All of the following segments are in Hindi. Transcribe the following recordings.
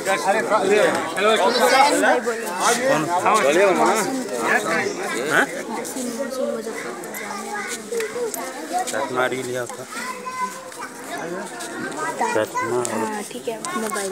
चश्मा लिया था। चश्मा ठीक है मोबाइल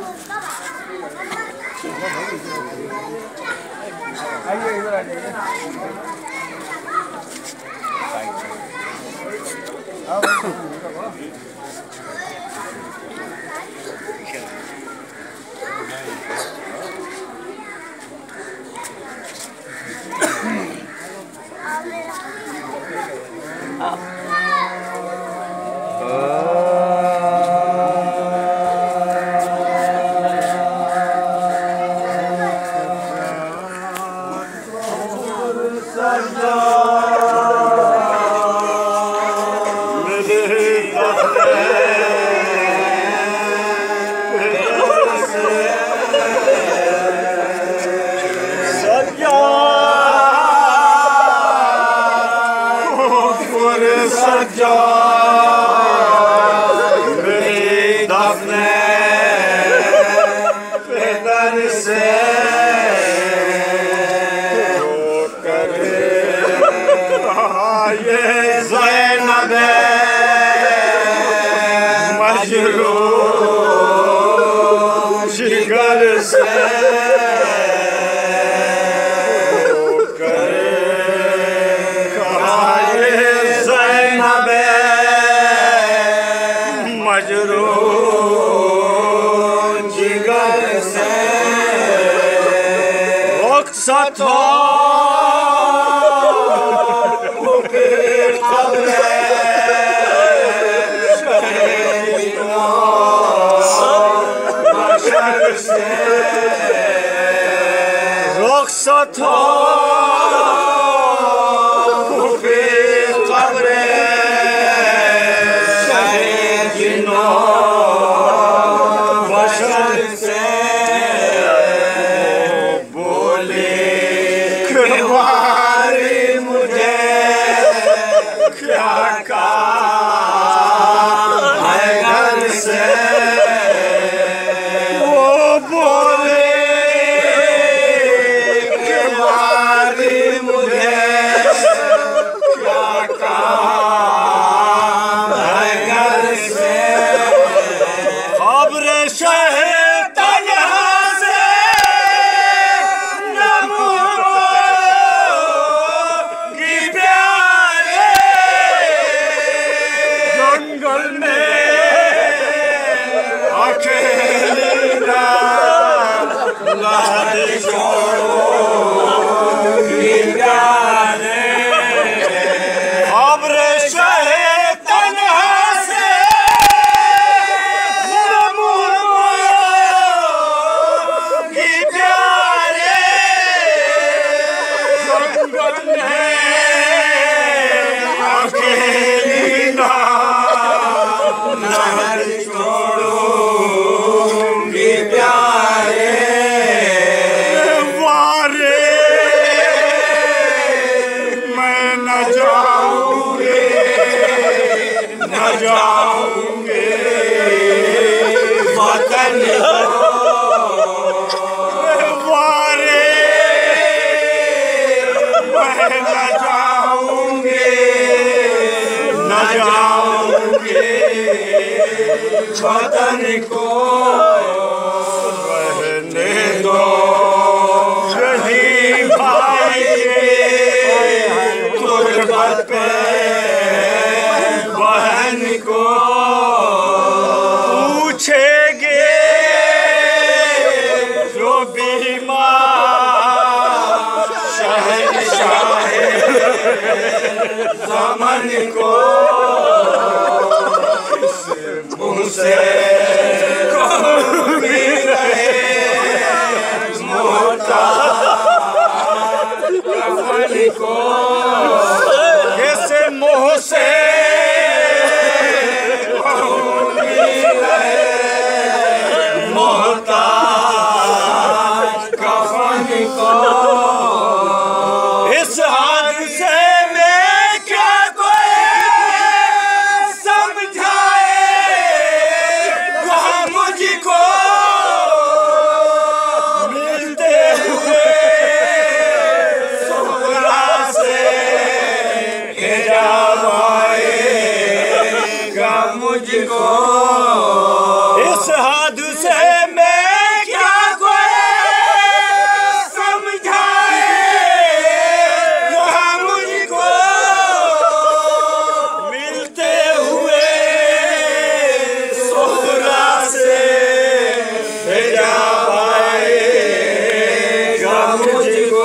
वतन को रहने दो यही भाई गुर्बत पे बहन को पूछेंगे जो बीमार शहंशाह ज़मान को मुँह से मुझको इस हादसे में क्या कोई समझाए मुझको मिलते हुए सोहरा से भेजा पाएगा मुझको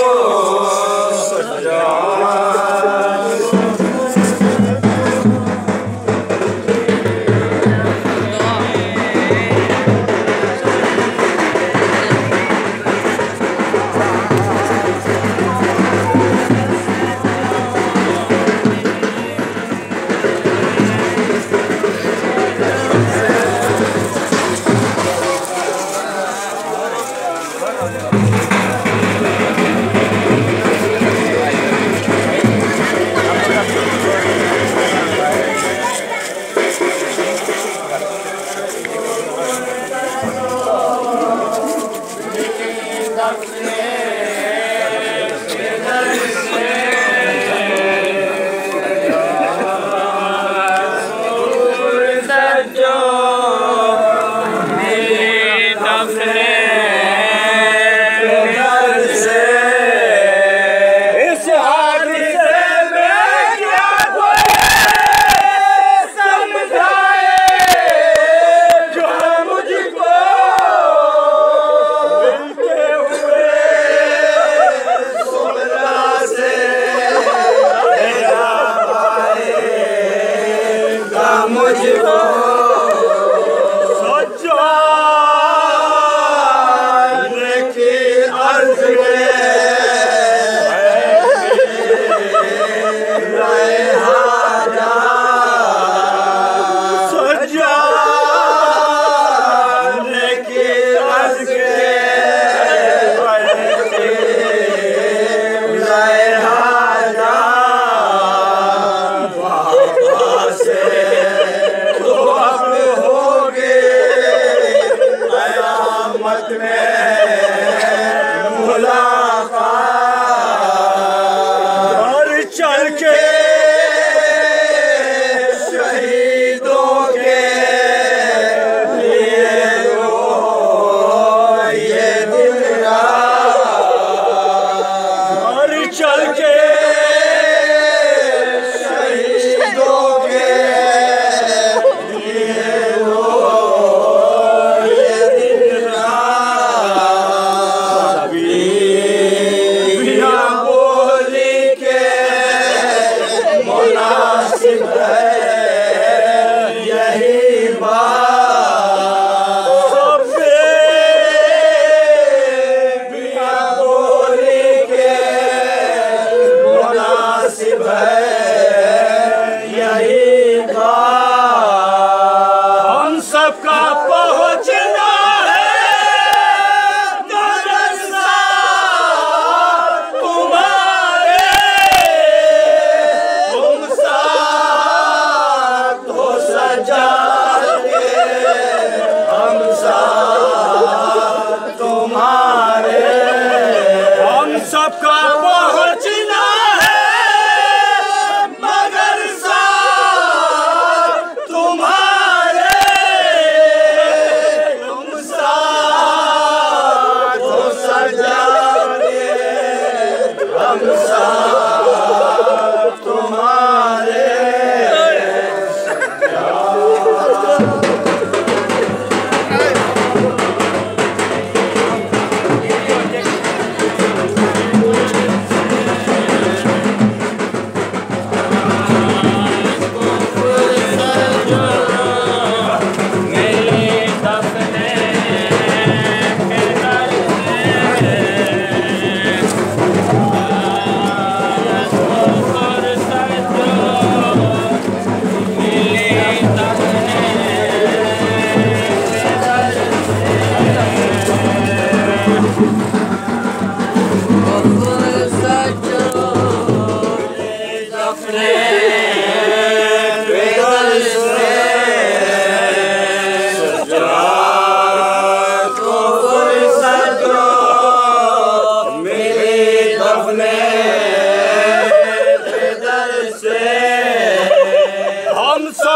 सजा।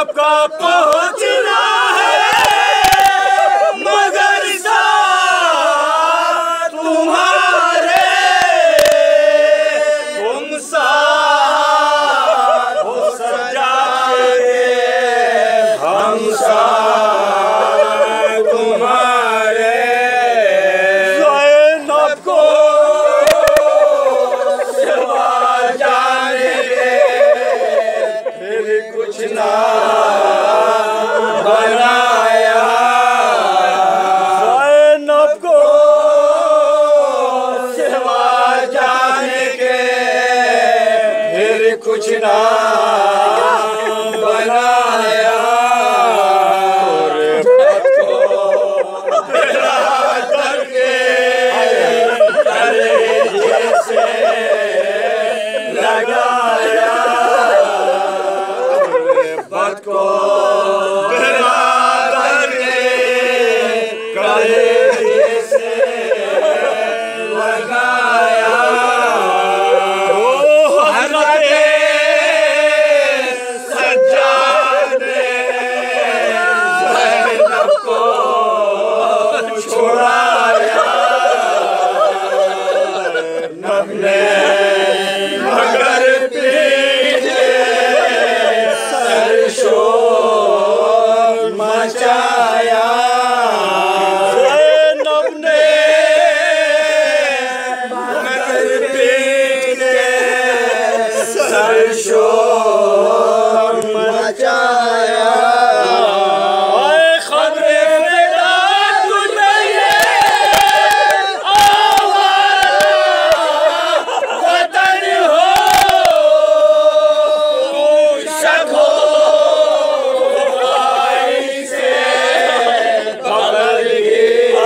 सबका पहुंचना है मगर साथ तुम्हारे तुम साथ हो सजाए हम साथ तुम्हारे ज़ैनब को सिवा जाने के फिर कुछ ना बनाया ज़ैनब को सिवा जाने के फिर कुछ ना बनाया गुरबत को बिरादर के कलेजे से लगाया गुरबत को बिरादर के कलेजे से लगाया ओ हज़रते सज्जादे ज़ैनब को छुड़ाया ज़ैनब ने मगर पीछे सरशोर मचाया ज़ैनब ने मगर पीछे सरशोर मचाया ओए खबरे फिदा तुझे ये आवाज़ वतन हो शक हो भाई से बगल की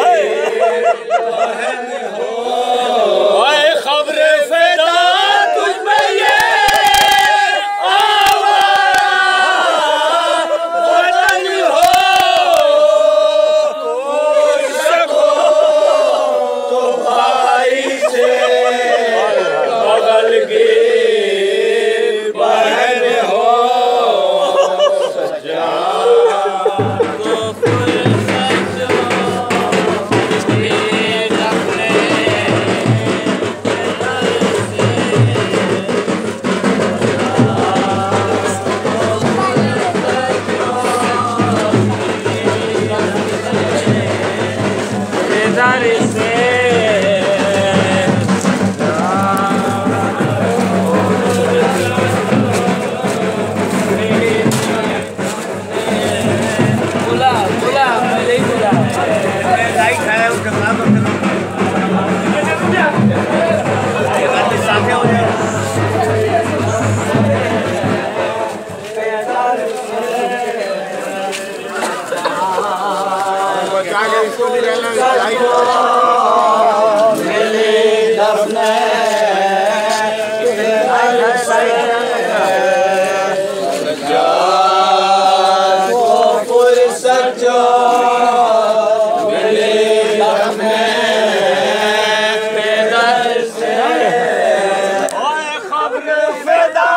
बहन हो ओए खबरे फिदा तुझे ये आवाज़ वतन हो शक हो तो भाई से बगल की बहन हो सजा को फुर्सत अपने दर से बुला बुला पहले ही बुला लाइट है उसका काम ये बात सामने हो जाए मिली दफने सज्जाद को फुर्सत जो मिली दफने बेदर से ओए खबर फिदा